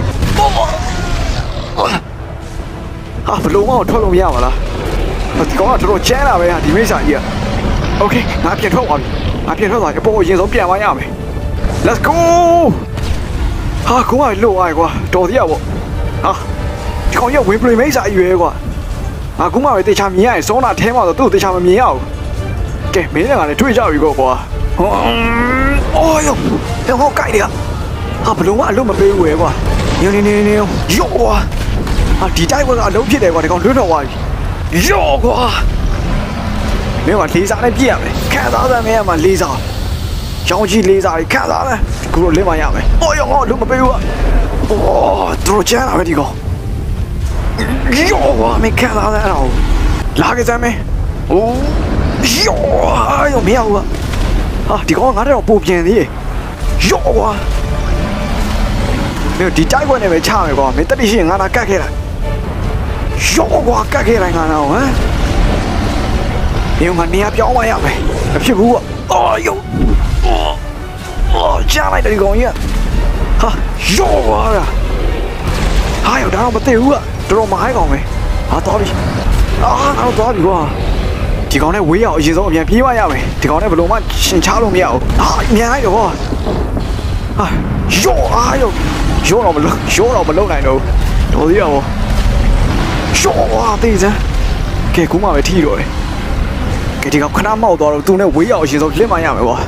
啊，不弄我出弄样了。我刚刚知道捡了呗，你没啥意。OK，那变出我，那变出啥？就把我人手变完样没 ？Let's go！ 啊，过来路爱过，到底要不？啊！ဒီကောင်ကြီးဝင်ပလီမိတ်စာရွယ်ကွာအခုမှပဲတေချာမြင်ရရင်စောနာထဲမှာတော့သူ့တေချာမမြင်ရဘူးကဲမင်းလည်းကလည်းတွေ့ကြပြီကွာအော်ယောဟောကိုက်တယ်ဟာဘလုံးကအလုံးမပေးဘူးကွာနေယောကွာဟာဒီတိုက်ပွဲကအလုံးဖြစ်တယ်ကွာဒီကောင်လွတ်တော့သွားပြီယောကွာမင်းကလေးစားနဲ့ပြည့်ရမယ်ခံစားစမ်းမင်းကမှလေးစားရောင်းကြီးလေးစားတွေခံစားတယ်ခုတော့လင်းမရမယ်အော်ယောအလုံးမပေးဘူးအော်တို့ကျန်လာပဲဒီကောင်哟，我没看到在哪，哪个在没？哦，哟，哎呦，没有啊！啊，你讲我这不便宜，哟我， 没有ဒီကြိုက်ခွက်နဲ့ပဲချမယ်ကွာမင်းတက်တိရှိရင်ငါလာကတ်ခဲ့လိုက်ရောကွာကတ်ခဲ့လိုက်ငါတော့ဟမ်မင်းကနေရာပြောင်းမရမယ်မဖြစ်ဘူးကွာအော်ယောအော်ကြားလိုက်တယ်ဒီကောင်ကြီးဟာရောကွာဟာယောဒါတော့မသိဘူးကွာတော်တော်မဟိုင်းကောင်ပဲဟာတော်ပြီအာငါတော့တော်ပြီကွာဒီကောင်နဲ့ဝေးရအောင်အရင်ဆုံးအပြန်ပြေးမရမယ်ဒီကောင်နဲ့ဘယ်လိုမှရှင်ချလို့မရဘူးဟာအမြန်လိုက်တော့ကွာဟာရောအားရောတော့မလုံနိုင်တော့တော်သေးရောရောအားသေးစမ်းကဲကူးမှပဲထီတော့တယ်ကဲဒီကောင်ခဏမောက်သွားတော့သူနဲ့ဝေးရအောင်အရင်ဆုံးလစ်မှရမယ်ကွာ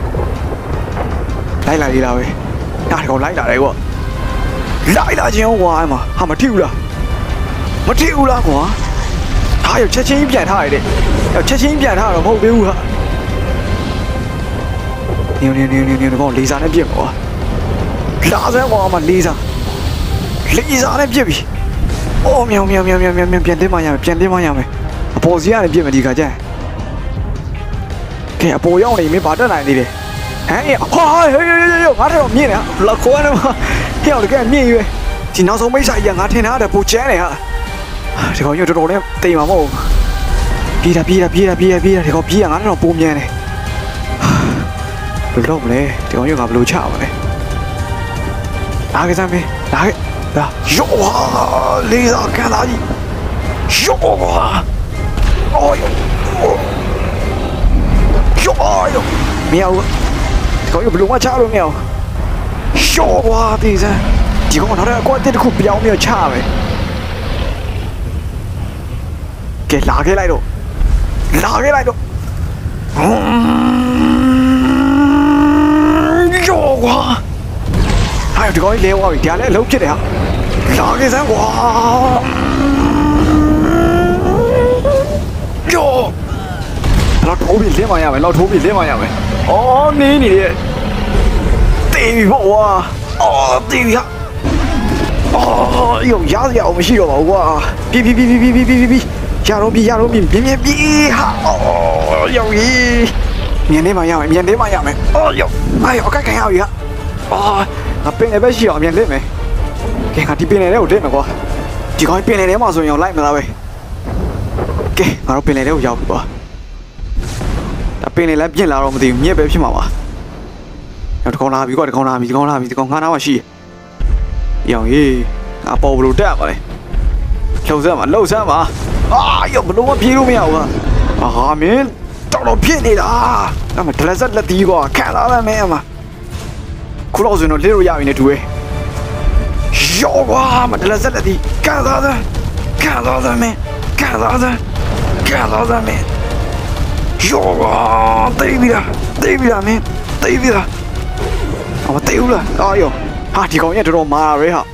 လိုက်လာသေးတာပဲဒါဒီကောင်လိုက်လာတယ်ကွာလိုက်လာခြင်းကွာအမဟာမထီဘူးလားကွာဟာရချက်ချင်းပြန်ထားရတဲ့ချက်ချင်းပြန်ထားတော့မဟုတ်သေးဘူးဟာနေတော့လေးစားနဲ့ပြစ်ကွာလာစမ်းကွာအမလေးစားနဲ့ပြစ်ပြီအော်မြောင်ပြန်တင်မရမယ်အပေါ်စီကနေပြစ်မယ်ဒီခါကျရင်ကဲအပေါ်ရောက်နေမင်းဗာတက်နိုင်သေးတယ်ဟမ်ဟာဟေးငါတော့မြင်နေလက်ခေါ်နေမှာဟဲ့တကယ်မြင်ရွယ်ဒီနောက်ဆုံးမိတ်ဆိုင်ကြီးငါထင်ထားတယ်ပူချမ်းနေဟာဒီကောင်ကြီးတော်တော်နဲ့တိမ်မှာမဟုတ်ပြေးတာဒီကောင်ပြေးရငါတော့ပုံမြန်တယ်ဘယ်တော့မလဲဒီကောင်ကြီးငါဘယ်လိုချပါလဲလာခဲ့စမ်းမင်းလာခဲ့ဒါယောလေးစားကန်လာကြီးယောအော်ယောမရဘူးဒီကောင်ကြီးဘယ်လိုမှချလို့မရဘူးယောကွာဒီစမ်းဒီကောင်တော့အကွက်တစ်ခုပြောင်းပြီးချမယ်ကဲလာခဲ့လိုက်တော့ယောကွာဟာဒီကောင်ကြီးလဲသွားပြီဒါလည်းအလုပ်ဖြစ်တယ်ဟာလာခဲ့စမ်းကွာယောလောက်ထိုးပြီးလင်းမရမယ်အော်နေတယ်တေးပြီပေါ့ကွာအော်တေးပြီဟာအော်ယောရစရာမရှိတော့ပါဘူးကွာပြေးရတော့ပြေးဟာအော်ယောကြီးမြန်နေမှရမယ်အော်ယောအကိုက်ခံရပြီဟာအော်ငါပင်လည်းပဲရှိအောင်မြန်လက်မယ်ကဲငါဒီပင်လည်းကိုတက်မယ်ကွာဒီကောင်ပင်လည်းထဲမှာဆိုရင်လိုက်မလားပဲကဲငါတို့ပင်လည်းကိုရောက်ပြီကွာဒါပင်လည်းပြင့်လာတော့မသိဘူးမြက်ပဲဖြစ်မှာပါနောက်တစ်ကောင်လာပြီကွာဒီကောင်ငါနာမှရှိရောင်ရေးငါပေါ်ဘလို့တက်ရပါလေလှုပ်စမ်းပါအာယောဘလို့မပြေးလို့မရဘူးဟာမင်းတော်ဖြစ်နေတာအမဒလက်ဆက်လက်တီးကွာခံလာတယ်မင်းအမခုတော့ဆိုရင်တော့လေ့လို့ရပြီနဲ့တူရဲ့ယောကွာမဒလက်ဆက်လက်တီးခံလာတယ်မင်းယောကွာတေးပြီလားမင်းအမတေးဘူးလားအာယောဟာဒီကောင်ကြီးတော်တော်မာရဲဟာ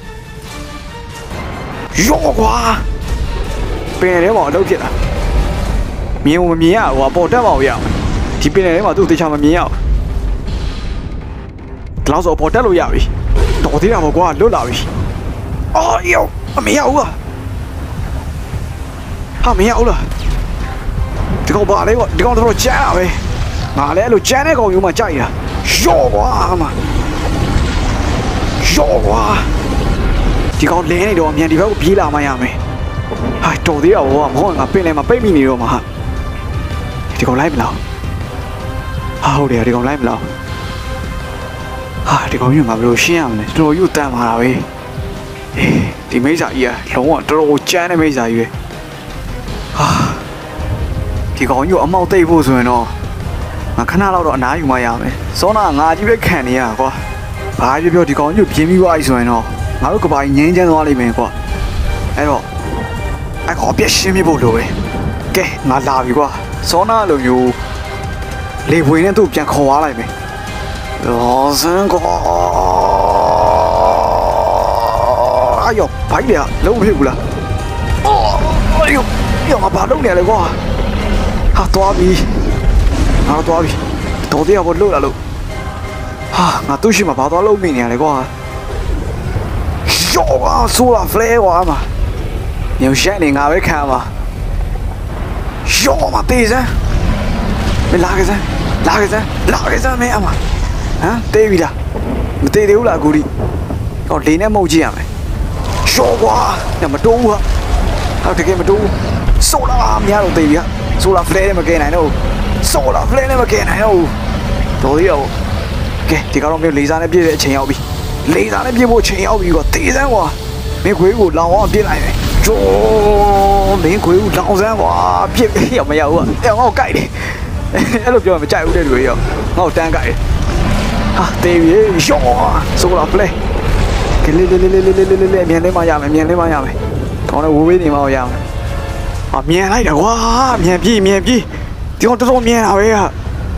ယောကွာပင်ထဲမှာအလုပ်ဖြစ်တာမြင်မမြင်ရဟိုပေါ်တက်ပါဦးရအောင်ဒီပင်ထဲမှာသူ့တေချာမမြင်ရအောင်ဒီလောက်ဆိုပေါ်တက်လို့ရပြီတော်သေးတာမဟုတ်ကွာလွတ်လာပြီအော်ယောမရဘူးဟာမရဘူးလားဒီကောင်ပါလေကွာဒီကောင်တော့ကျန်းတာပဲငါလည်းအဲ့လိုကျန်းတဲ့ကောင်မျိုးမှကြိုက်တာယောကွာဒီကောင်လဲနေတော့အမြန်ဒီဘက်ကိုပြေးလာမှရမယ်ဟာတော်သေးတော့မဟုတ်ငါပင်လဲမှာပိတ်မိနေတော့မှာဟာဒီကောင်လိုက်မလားဟာဟုတ်တယ်ဒီကောင်လိုက်မလားဟာဒီကောင်ကြီးငါဘယ်လိုရှင်းရမလဲတော်ယူတန်ပါတာပဲဒီမိစ္ဆာကြီးကလုံးဝတော်တော်ကျန်းတဲ့မိစ္ဆာကြီးပဲဟာဒီကောင်ကြီးအမောက်သိပ်ဖို့ဆိုရင်တော့ငါခဏလောက်တော့အနားယူမှရမယ်စောနာငါကြီးပဲခံနေရကွာဘာပြောဒီကောင်ကြီးပြင်းပြီးသွားပြီဆိုရင်တော့ငါတို့ကဘာကြီးငင်းချမ်းသွားလိမ့်မယ်ကွာအဲ့တော့အခေါ်ပြရှင်းပြဖို့လိုပဲကဲငါလာပြီကွာစောနာလိုမျိုးလေဝင်နဲ့သူ့ပြန်ခေါ်သွားလိုက်မယ်လောစံကွာအယောဘိုက်လေလုံးမဖြစ်ဘူးလားအော်ယောငါဘာလုပ်နေရလဲကွာဟာသွားပြီတော်သေးဘောလို့လာလို့ဟာငါသူ့ရှိမှာဘာသွားလို့မိနေရလဲကွာယောကွာဆိုလာဖလဲကွာမှာညရှက်နေငါပဲခံပါယောမသေးစမ်းမလာခဲ့စမ်းမင်းအမဟမ်တေးပြီလားမတေးသေးဘူးလားအခုဒီကောလေးနဲ့မဟုတ်ကြည့်ရမယ်ရှော့ကွာညမတိုးဘူးဟာတကယ်မတိုးဆိုလာမရတော့သေးပြီဟာဆိုလာဖလဲနဲ့မကဲနိုင်တော့ဆိုလာဖလဲနဲ့မကဲနိုင်တော့တော်သေးရောကဲဒီကတော့မျိုးလေးစားနဲ့ပြည့်တဲ့အချိန်ရောက်ပြီလေးစားနဲ့ပြည့်ဖို့အချိန်ရောက်ပြီကွာတေးစမ်းကွာမင်းခွေးကိုလောင်အောင်ပြစ်လိုက်မယ်ဂျိုးမင်းခွေးကိုလောင်စမ်းကွာပြစ်ရမရဘူးကွာငါ့ကိုကြိုက်တယ်အဲ့လိုပြောမကြိုက်ဘူးတဲ့လူရောငါ့ကိုတန်းကြိုက်တယ်ဟာတေးပြီရှော့ဆိုလာဖလဲကလေးလေးမြန်လေးမရမယ်မြန်လေးမရမယ်ကောင်းတဲ့ဝေးနေမှရမယ်ဟာမြန်လိုက်တာကွာမြန်ပြေးဒီကောင်တော်မြန်တာပဲဟာ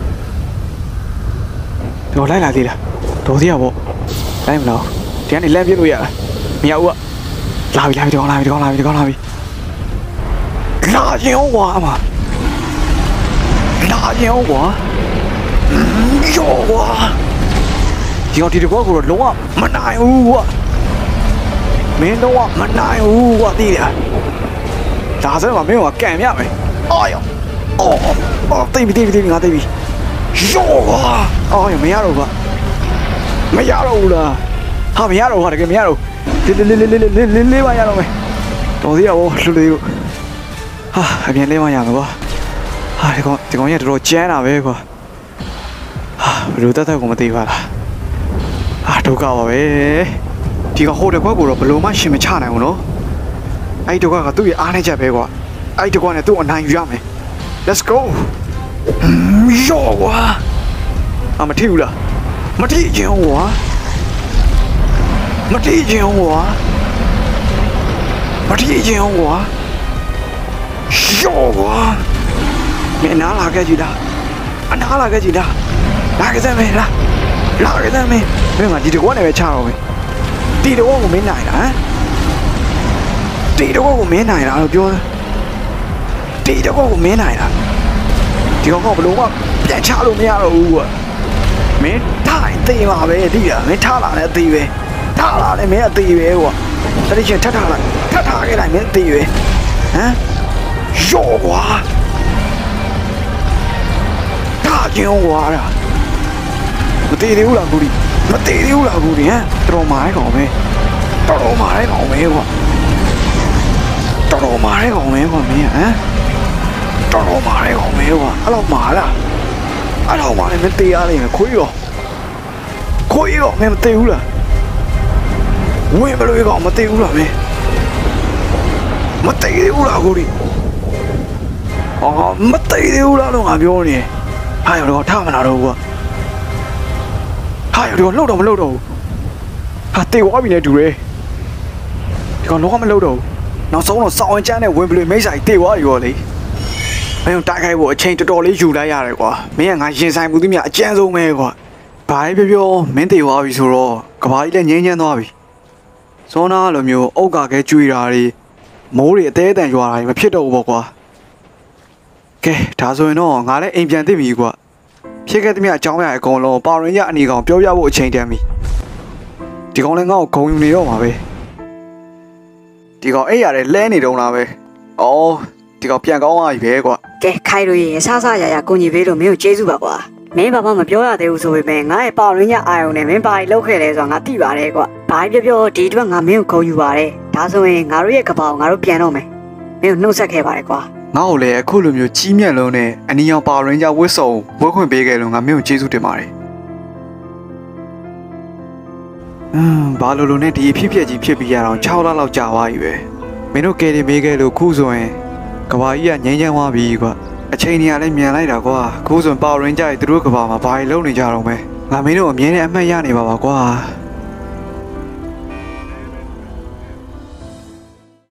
တော့လိုက်လာသေးလားတော်သေးရပေါ့လိုက်မလားဒီကနေလမ်းပြလို့ရလားမရဘူးကလာပြီဒီကောင်လာပြီလာရင်ကွာအမလာရင်ကွာယောကွာဒီကောင်ဒီတကွာကိုတော့လုံးဝမနိုင်ဘူးကွာမင်းတော့မနိုင်ဘူးကွာသိတယ်ဒါဆိုမှမင်းကကန်ရမယ်အာယောအော်တိတ်ပြီငါတိတ်ပြီယောကွာအော်မရတော့ကွာမရတော့ဘူးလားဟာမရတော့ဟာတကယ်မရတော့လေးပါရတော့မယ်တော်သေးရောလှလေးလို့ဟာအပြင်လေးမရမယ်ကွာဟာဒီကောင်ရတော်ကျန်းတာပဲကွာဟာဘယ်လိုတတ်ကိုမသိပါလားဟာဒုက္ခပါပဲဒီကဟိုတကွက်ကိုတော့ဘယ်လိုမှရှင်မချနိုင်ဘူးနော်အဲ့ဒီတကွက်ကသူ့ရဲ့အားနဲ့ချက်ပဲကွာအဲ့ဒီတကွက်နဲ့သူ့အနိုင်ယူရမယ် let's go ယောကွာမထိဘူးလားမထိချင်ကွာမထိချင်ကွာယောကွာမင်းနားလာခဲ့ကြည့်လားလာခဲ့စမ်းမင်းလားလာခဲ့စမ်းမင်းမင်းကဒီတကွက်နဲ့ပဲချတော့မယ်ဒီတကွက်ကိုမင်းနိုင်လားဒီတကွက်ကိုမင်းနိုင်လားလို့ပြောဒီတကွက်ကိုမင်းနိုင်လားဒီကောင်ကဘလို့မှပြန်ချလို့မရတော့ဘူးကွာမင်းထိုင်သိမှာပဲသိလားမင်းထားလာလည်းသိပဲထားလာလည်းမင်းအသိပဲကွာတတိချင်းထပ်ထားခဲ့လိုက်မင်းသိပဲဟမ်ယောကွာဒါကျင်းကွာမသိသေးဘူးလားကူဒီမသိသေးဘူးလားကူဒီဟမ်တော်မားရဲကောင်ပဲကွာတော်မားရဲကောင်ပဲကွာမင်းဟမ်တော်မားရဲကောင်ပဲကွာအဲ့လောက်မာလားအဲ့လောက်မာလည်းမသေးရလိမ့်မယ်ခွေးရောမင်းမသိဘူးလားဝင်မလို့ကောင်မသိဘူးလားမင်းမသိသေးဘူးလားကိုဒီမသိသေးဘူးလားလို့ငါပြောနေဟာရောတော့ထားမလာတော့ဘူးကွာဟာရောလှုပ်တော့မလှုပ်တော့ဘူးဟာတေဝါပြီနဲ့တူတယ်ဒီကောင်တော့မလှုပ်တော့ဘူးနောက်ဆုံးတော့စောင်းဝင်ချမ်းနဲ့ဝင်ပလွေမိတ်ဆိုင်တေဝါရောလေမင်းတိုက်ခိုက်ဖို့အချိန်တော်တော်လေးယူလိုက်ရတယ်ကွာမင်းကငါရင်ဆိုင်မှုသမျှအကျန်းဆုံးပဲကွာဘာပဲပြောမင်းတေဝါပြီဆိုတော့ကဘာကြီးလည်းငြိမ်းချမ်းသွားပြီစောနာလိုမျိုးအုတ်ကခဲကျွေတာတွေမိုးတွေအသေးအတန်ရွာတာတွေမဖြစ်တော့ဘူးပေါ့ကွာကဲဒါဆိုရင်တော့ငါလည်းအိမ်ပြန်သိပြီကွာဖြစ်ခဲ့သမျှအကြောင်းအရာအကုန်လုံးပါရင်ရအနေကောင်ပြောပြဖို့အချိန်တန်ပြီဒီကောင်လည်းငါ့ကိုဂုံယူနေတော့မှာပဲဒီကောင်အဲ့ရတယ်လဲနေတော့လားပဲအော်ဒီကောင်ပြန်ကောင်းသွားပြီပဲကွာကဲခိုင်လို့ရေဆဆရကိုညီပေးလို့မင်းကိုကျေးဇူးပါကွာမင်းဘာမှမပြောရသေးဘူးဆိုပေမဲ့ငါ့ရဲ့ပါရင်းညအာယုံနဲ့မင်းဘာကြီးလောက်ခဲ့လဲဆိုတာငါသိပါတယ်ကွာဘာကြီးပြောဒီအတွက်ငါမင်းကိုဂုဏ်ယူပါတယ်ဒါဆိုရင်ငါတို့ရဲ့ကပောင်ငါတို့ပြန်တော့မယ်မင်းကိုနှုတ်ဆက်ခဲ့ပါတယ်ကွာငါ့ကိုလည်းအခုလိုမျိုးကြီးမြတ်လုံးနဲ့အနီရောင်ပါရင်းညဝတ်စုံဝတ်ခွင့်ပေးခဲ့လို့ငါမင်းကိုကျေးဇူးတင်ပါတယ်ဘာလို့နဲ့ဒီအဖြစ်ကြီးဖြစ်ပြီးရအောင်6လလောက်ကြာသွားပြီပဲမင်းတို့ကယ်တင်ပေးခဲ့လို့ခုဆိုရင်ကဘာကြီးကငြိမ်းချမ်းသွားပြီကွာအချိန်ကြီးကလည်းမြန်လိုက်တာကွာခုဆိုရင်ပါရင်းကြရဲ့သူတို့ကဘာမှာဘာတွေလုပ်နေကြတော့မဲငါမင်းတို့အမြဲတမ်းအမှတ်ရနေပါကွာ